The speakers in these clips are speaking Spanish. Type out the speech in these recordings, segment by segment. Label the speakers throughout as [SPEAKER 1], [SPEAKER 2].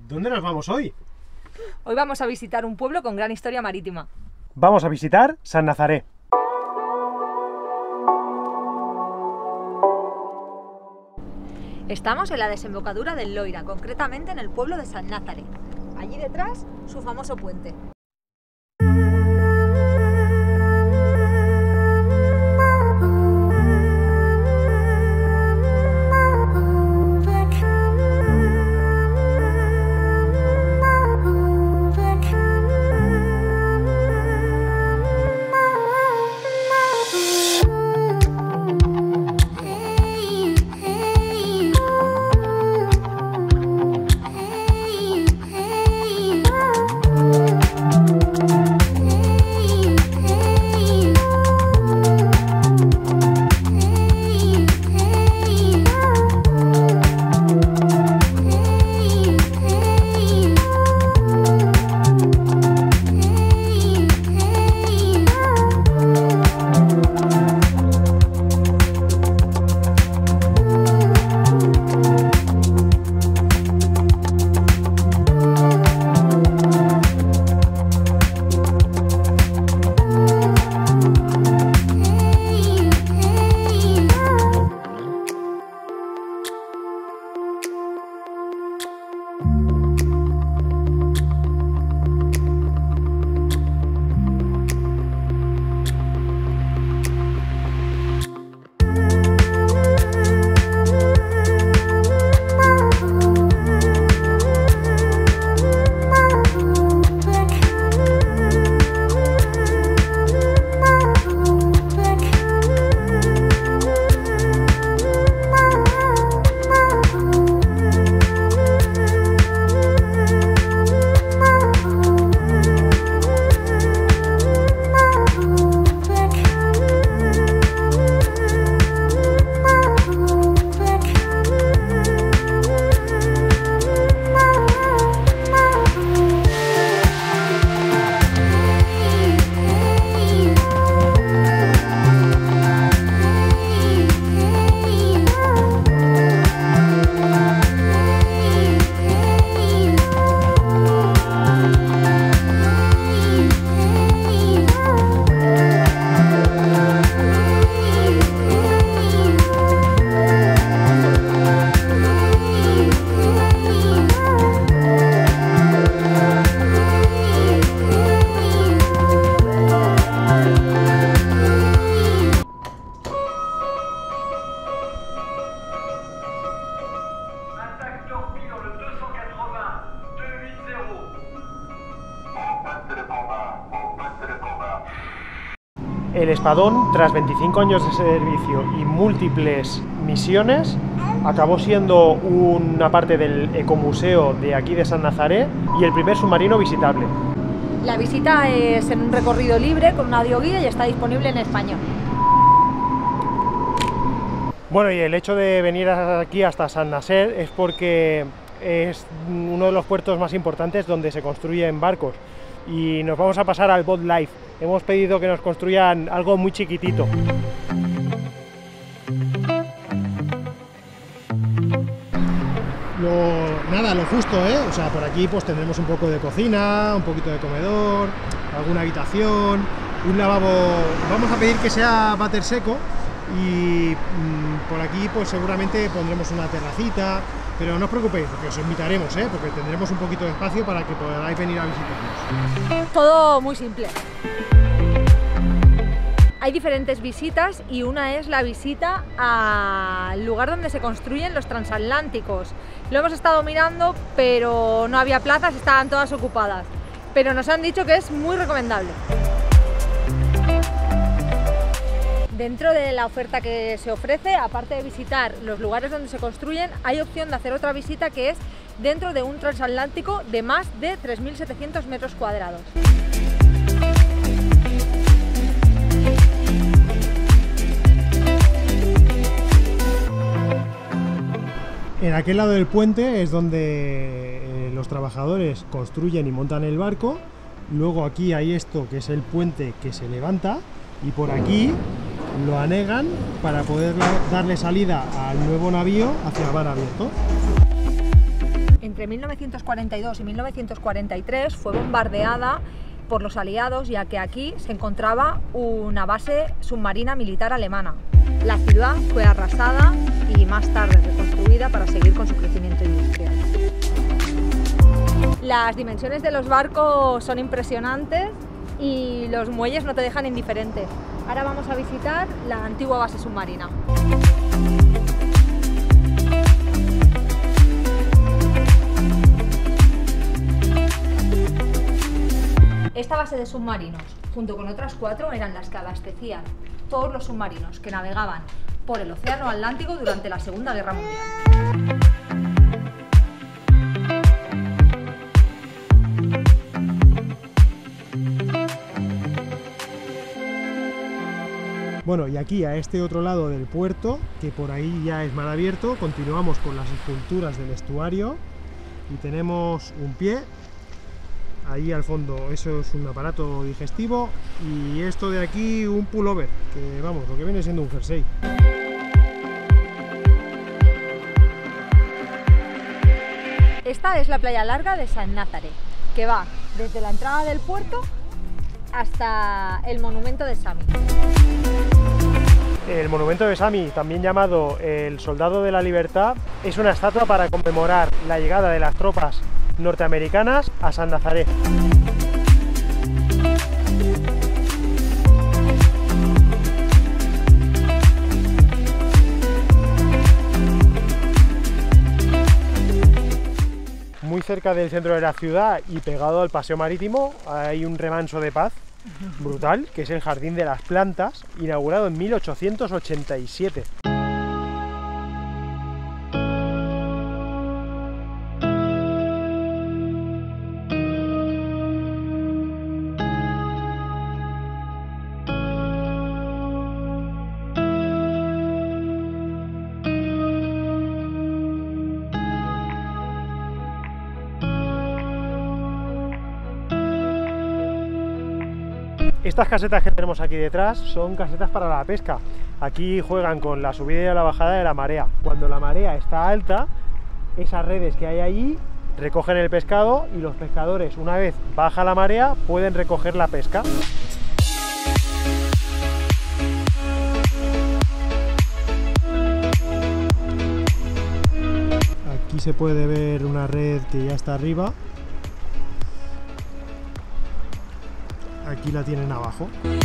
[SPEAKER 1] ¿Dónde nos vamos hoy?
[SPEAKER 2] Hoy vamos a visitar un pueblo con gran historia marítima.
[SPEAKER 1] Vamos a visitar San Nazaré.
[SPEAKER 2] Estamos en la desembocadura del Loira, concretamente en el pueblo de San Nazaré. Allí detrás, su famoso puente.
[SPEAKER 1] El Espadón, tras 25 años de servicio y múltiples misiones, acabó siendo una parte del ecomuseo de aquí de San Nazaré y el primer submarino visitable.
[SPEAKER 2] La visita es en un recorrido libre con una audioguía y está disponible en español.
[SPEAKER 1] Bueno, y el hecho de venir aquí hasta San Nazaré es porque es uno de los puertos más importantes donde se construyen barcos y nos vamos a pasar al Boat Life. Hemos pedido que nos construyan algo muy chiquitito. Lo justo, O sea, por aquí pues tendremos un poco de cocina, un poquito de comedor, alguna habitación, un lavabo. Vamos a pedir que sea váter seco y por aquí pues seguramente pondremos una terracita, pero no os preocupéis porque os invitaremos, porque tendremos un poquito de espacio para que podáis venir a visitarnos.
[SPEAKER 2] Todo muy simple. Hay diferentes visitas y una es la visita al lugar donde se construyen los transatlánticos. Lo hemos estado mirando, pero no había plazas, estaban todas ocupadas. Pero nos han dicho que es muy recomendable. Dentro de la oferta que se ofrece, aparte de visitar los lugares donde se construyen, hay opción de hacer otra visita que es dentro de un transatlántico de más de 3.700 metros cuadrados.
[SPEAKER 1] En aquel lado del puente es donde los trabajadores construyen y montan el barco. Luego aquí hay esto que es el puente que se levanta y por aquí lo anegan para poder darle salida al nuevo navío hacia mar abierto.
[SPEAKER 2] entre 1942 y 1943 fue bombardeada por los aliados, ya que aquí se encontraba una base submarina militar alemana. La ciudad fue arrasada y más tarde reconstruida para seguir con su crecimiento industrial. Las dimensiones de los barcos son impresionantes y los muelles no te dejan indiferente. Ahora vamos a visitar la antigua base submarina. Esta base de submarinos, junto con otras 4, eran las que abastecían todos los submarinos que navegaban por el Océano Atlántico durante la Segunda Guerra Mundial.
[SPEAKER 1] Bueno, y aquí a este otro lado del puerto, que por ahí ya es mar abierto, continuamos con las esculturas del estuario y tenemos un pie. Ahí al fondo eso es un aparato digestivo y esto de aquí un pullover, que vamos, lo que viene siendo un jersey.
[SPEAKER 2] Esta es la playa larga de San Nazaré, que va desde la entrada del puerto hasta el monumento de Sami.
[SPEAKER 1] El monumento de Sami, también llamado el Soldado de la Libertad, es una estatua para conmemorar la llegada de las tropas norteamericanas a San Nazaré. Muy cerca del centro de la ciudad y pegado al paseo marítimo hay un remanso de paz brutal, que es el Jardín de las Plantas, inaugurado en 1887. Estas casetas que tenemos aquí detrás son casetas para la pesca. Aquí juegan con la subida y la bajada de la marea. Cuando la marea está alta, esas redes que hay allí recogen el pescado y los pescadores, una vez baja la marea, pueden recoger la pesca. Aquí se puede ver una red que ya está arriba. Aquí la tienen abajo.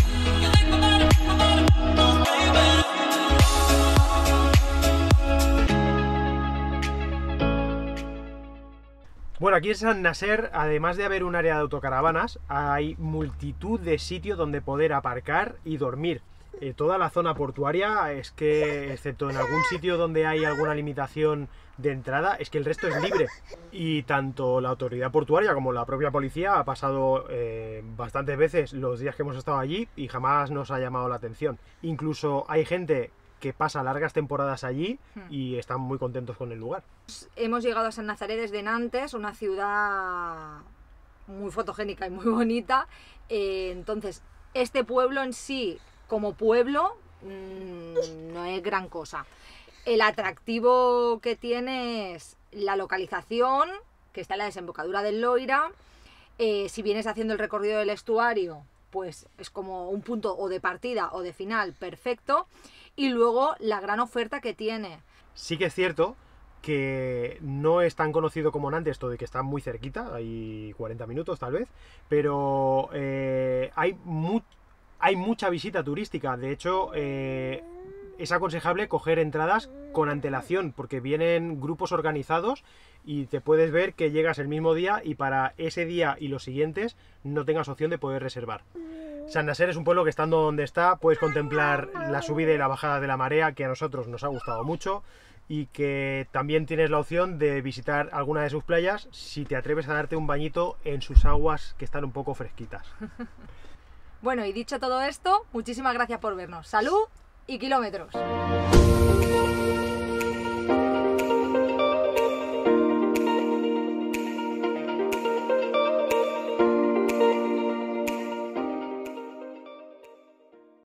[SPEAKER 1] Bueno, aquí en San Naser, además de haber un área de autocaravanas, hay multitud de sitios donde poder aparcar y dormir. Toda la zona portuaria es que, excepto en algún sitio donde hay alguna limitación de entrada, es que el resto es libre. Y tanto la autoridad portuaria como la propia policía ha pasado bastantes veces los días que hemos estado allí y jamás nos ha llamado la atención. Incluso hay gente que pasa largas temporadas allí y están muy contentos con el lugar.
[SPEAKER 2] Hemos llegado a San Nazaré desde Nantes, una ciudad muy fotogénica y muy bonita. Entonces, este pueblo en sí, como pueblo, no es gran cosa. El atractivo que tiene es la localización, que está en la desembocadura del Loira. Si vienes haciendo el recorrido del estuario, pues es como un punto o de partida o de final perfecto. Y luego la gran oferta que tiene.
[SPEAKER 1] Sí que es cierto que no es tan conocido como Nantes, esto de que está muy cerquita, hay 40 minutos tal vez, pero hay mucha visita turística. De hecho, es aconsejable coger entradas con antelación, porque vienen grupos organizados y te puedes ver que llegas el mismo día y para ese día y los siguientes no tengas opción de poder reservar. San Naser es un pueblo que, estando donde está, puedes contemplar la subida y la bajada de la marea, que a nosotros nos ha gustado mucho, y que también tienes la opción de visitar alguna de sus playas si te atreves a darte un bañito en sus aguas, que están un poco fresquitas.
[SPEAKER 2] Bueno, y dicho todo esto, muchísimas gracias por vernos. ¡Salud y kilómetros!